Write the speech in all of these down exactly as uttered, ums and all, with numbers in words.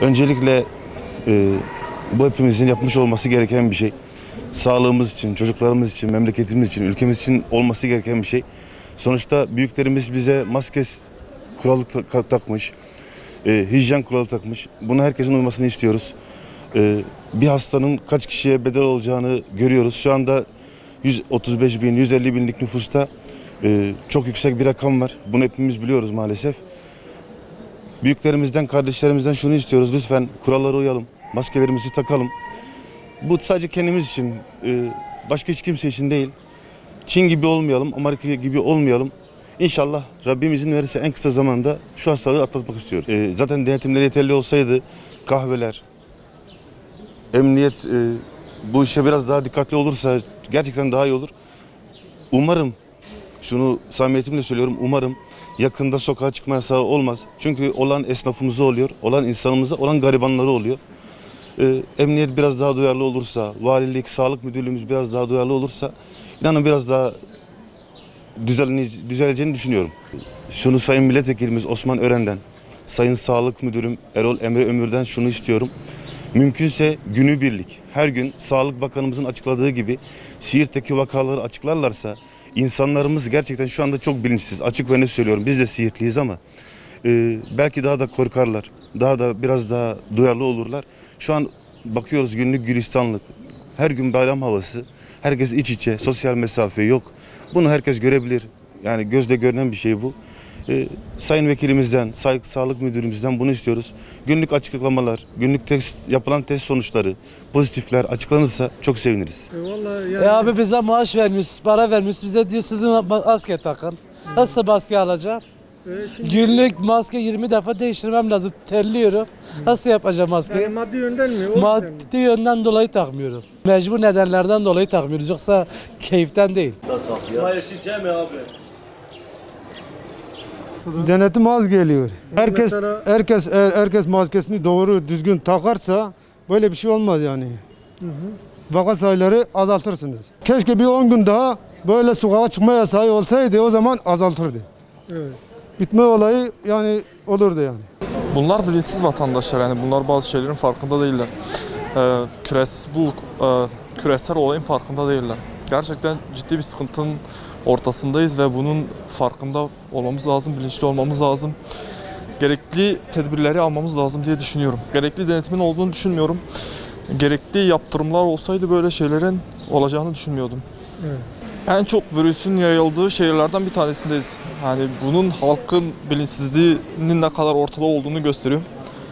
Öncelikle e, bu hepimizin yapmış olması gereken bir şey. Sağlığımız için, çocuklarımız için, memleketimiz için, ülkemiz için olması gereken bir şey. Sonuçta büyüklerimiz bize maske kuralı takmış, e, hijyen kuralı takmış. Bunu herkesin uymasını istiyoruz. E, bir hastanın kaç kişiye bedel olacağını görüyoruz. Şu anda yüz otuz beş bin, yüz elli binlik nüfusta e, çok yüksek bir rakam var. Bunu hepimiz biliyoruz maalesef. Büyüklerimizden, kardeşlerimizden şunu istiyoruz. Lütfen kurallara uyalım, maskelerimizi takalım. Bu sadece kendimiz için, başka hiç kimse için değil. Çin gibi olmayalım, Amerika gibi olmayalım. İnşallah Rabbim izin verirse en kısa zamanda şu hastalığı atlatmak istiyoruz. Zaten denetimler yeterli olsaydı kahveler, emniyet bu işe biraz daha dikkatli olursa gerçekten daha iyi olur. Umarım, şunu samimiyetimle söylüyorum, umarım yakında sokağa çıkma yasağı olmaz. Çünkü olan esnafımıza oluyor, olan insanımıza, olan garibanları oluyor. Ee, emniyet biraz daha duyarlı olursa, valilik, sağlık müdürlüğümüz biraz daha duyarlı olursa, inanın biraz daha düzeleceğini düşünüyorum. Şunu Sayın Milletvekilimiz Osman Ören'den, Sayın Sağlık Müdürüm Erol Emre Ömür'den şunu istiyorum. Mümkünse günübirlik, her gün Sağlık Bakanımızın açıkladığı gibi Siirt'teki vakaları açıklarlarsa, insanlarımız gerçekten şu anda çok bilinçsiz. Açık ve net söylüyorum, biz de Siirtliyiz ama e, belki daha da korkarlar, daha da biraz daha duyarlı olurlar. Şu an bakıyoruz günlük gülistanlık, her gün bayram havası, herkes iç içe, sosyal mesafe yok. Bunu herkes görebilir, yani gözle görünen bir şey bu. Ee, Sayın Vekilimizden, Sayın Sağlık Müdürümüzden bunu istiyoruz. Günlük açıklamalar, günlük test, yapılan test sonuçları, pozitifler açıklanırsa çok seviniriz. E, vallahi yani... e abi bize maaş vermiş, para vermiş, bize diyor sizin maske takın. Nasıl maske alacağım? E, şimdi... Günlük maske yirmi defa değiştirmem lazım, terliyorum. Nasıl yapacağım maskeyi? Yani maddi yönden mi? O Maddi mi? Yönden dolayı takmıyorum. Mecbur nedenlerden dolayı takmıyoruz, yoksa keyiften değil. Paylaşacağım ya abi. Denetim az geliyor. Herkes Mesela... herkes eğer herkes maskesini doğru düzgün takarsa böyle bir şey olmaz yani. Hı hı. Vaka sayıları azaltırsınız. Keşke bir on gün daha böyle sokağa çıkma yasağı olsaydı, o zaman azaltırdı. Evet. Bitme olayı yani olurdu yani. Bunlar bilinçsiz vatandaşlar, yani bunlar bazı şeylerin farkında değiller. Ee, küres, bu e, küresel olayın farkında değiller. Gerçekten ciddi bir sıkıntının ortasındayız ve bunun farkında olmamız lazım, bilinçli olmamız lazım. Gerekli tedbirleri almamız lazım diye düşünüyorum. Gerekli denetimin olduğunu düşünmüyorum. Gerekli yaptırımlar olsaydı böyle şeylerin olacağını düşünmüyordum. Evet. En çok virüsün yayıldığı şehirlerden bir tanesindeyiz. Yani bunun halkın bilinçsizliğinin ne kadar ortada olduğunu gösteriyor.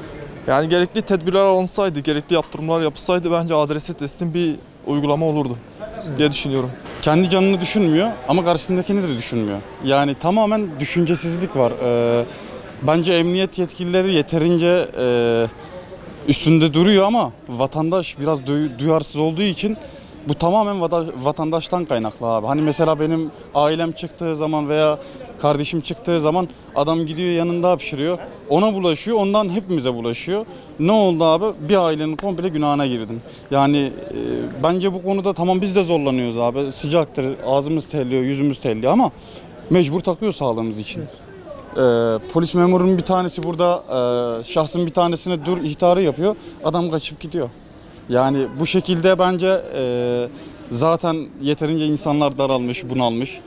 Yani gerekli tedbirler alınsaydı, gerekli yaptırımlar yapılsaydı bence adrese teslim bir uygulama olurdu diye düşünüyorum. Kendi canını düşünmüyor ama karşısındakini de düşünmüyor. Yani tamamen düşüncesizlik var. Ee, bence emniyet yetkilileri yeterince e, üstünde duruyor ama vatandaş biraz duyarsız olduğu için bu tamamen vatandaştan kaynaklı abi. Hani mesela benim ailem çıktığı zaman veya kardeşim çıktığı zaman adam gidiyor yanında hapşırıyor. Ona bulaşıyor, ondan hepimize bulaşıyor. Ne oldu abi? Bir ailenin komple günahına girdin. Yani e, bence bu konuda tamam biz de zorlanıyoruz abi. Sıcaktır, ağzımız terliyor, yüzümüz terliyor ama mecbur takıyor sağlığımız için. Ee, polis memurunun bir tanesi burada e, şahsın bir tanesine dur ihtarı yapıyor. Adam kaçıp gidiyor. Yani bu şekilde bence e, zaten yeterince insanlar daralmış, bunalmış.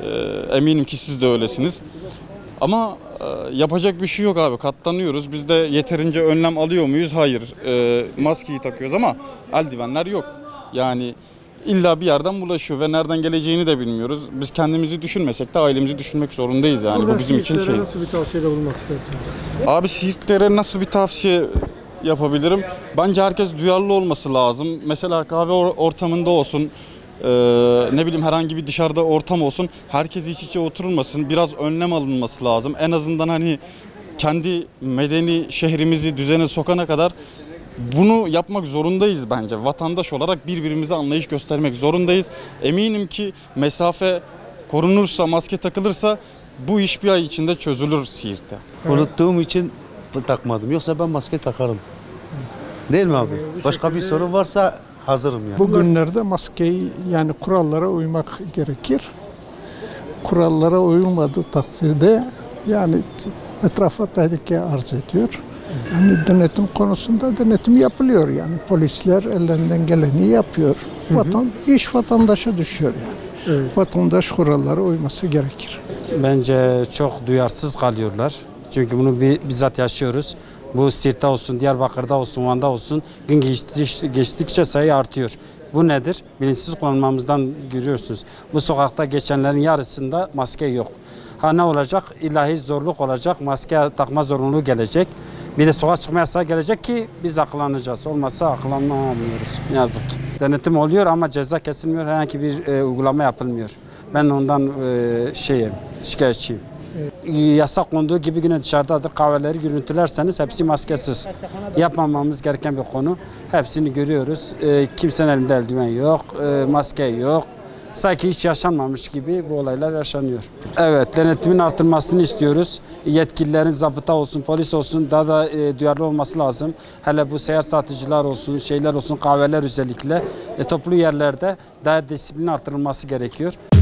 E, eminim ki siz de öylesiniz. Ama e, yapacak bir şey yok abi. Katlanıyoruz. Biz de yeterince önlem alıyor muyuz? Hayır. E, maskeyi takıyoruz ama eldivenler yok. Yani illa bir yerden bulaşıyor ve nereden geleceğini de bilmiyoruz. Biz kendimizi düşünmesek de ailemizi düşünmek zorundayız yani. Burada bu bizim için şey. nasıl bir tavsiyede bulunmak istersiniz? Abi Siirtlilere nasıl bir tavsiye yapabilirim? Bence herkes duyarlı olması lazım. Mesela kahve ortamında olsun, e, ne bileyim herhangi bir dışarıda ortam olsun. Herkes iç içe oturulmasın. Biraz önlem alınması lazım. En azından hani kendi medeni şehrimizi düzene sokana kadar bunu yapmak zorundayız bence. Vatandaş olarak birbirimize anlayış göstermek zorundayız. Eminim ki mesafe korunursa, maske takılırsa bu iş bir ay içinde çözülür Siirt'te. Unuttuğum için takmadım. Yoksa ben maske takarım. Değil mi abi? Başka bir sorun varsa hazırım yani. Bugünlerde maskeyi yani kurallara uymak gerekir. Kurallara uyulmadığı takdirde yani etrafa tehlike arz ediyor. Yani denetim konusunda denetim yapılıyor yani. Polisler ellerinden geleni yapıyor. Vatan, iş vatandaşa düşüyor yani. Evet. Vatandaş kurallara uyması gerekir. Bence çok duyarsız kalıyorlar. Çünkü bunu bi- bizzat yaşıyoruz. Bu Sirt'te olsun, Diyarbakır'da olsun, Van'da olsun gün geçtikçe, geçtikçe sayı artıyor. Bu nedir? Bilinçsiz kullanmamızdan görüyorsunuz. Bu sokakta geçenlerin yarısında maske yok. Ha ne olacak? İlahi zorluk olacak. Maske takma zorunluluğu gelecek. Bir de sokağa çıkma yasağı gelecek ki biz akıllanacağız. Olmazsa akıllanamıyoruz. Ne yazık ki. Denetim oluyor ama ceza kesilmiyor. Herhangi bir e, uygulama yapılmıyor. Ben ondan e, şeyim, şikayetçiyim. Yasak konduğu gibi yine dışarıdadır. Kahveleri görüntülerseniz hepsi maskesiz. Yapmamamız gereken bir konu. Hepsini görüyoruz. E, kimsenin elinde eldiven yok, e, maske yok. Sanki hiç yaşanmamış gibi bu olaylar yaşanıyor. Evet, denetimin artırılmasını istiyoruz. Yetkililerin zabıta olsun, polis olsun daha da e, duyarlı olması lazım. Hele bu seyyar satıcılar olsun, şeyler olsun, kahveler özellikle e, toplu yerlerde daha disiplin artırılması gerekiyor.